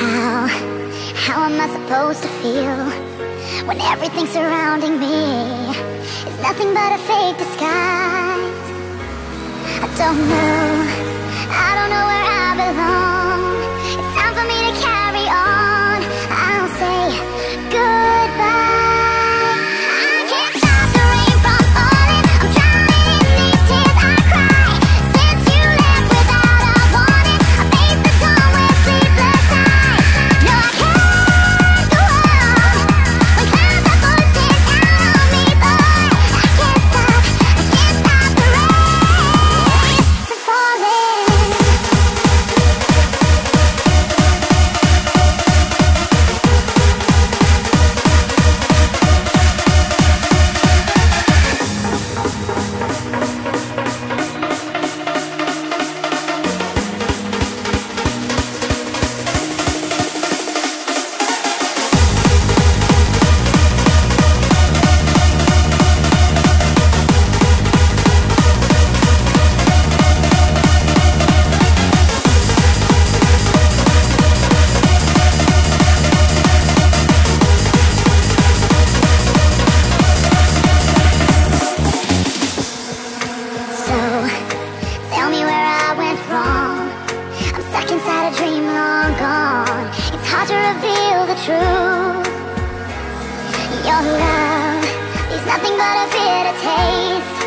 How am I supposed to feel when everything surrounding me is nothing but a fake disguise? I don't know where I belong. It's time for me to carry on. I'll say goodbye. I can't stop the rain from falling. I'm drowning in these tears I cry. Since you left without a warning, I face the dawn with sleepless eyes. No, I can't go on when clouds are forcing down on me, but I can't stop the rain from falling. Tell me where I went wrong. I'm stuck inside a dream long gone. It's hard to reveal the truth. Your love is nothing but a bitter taste.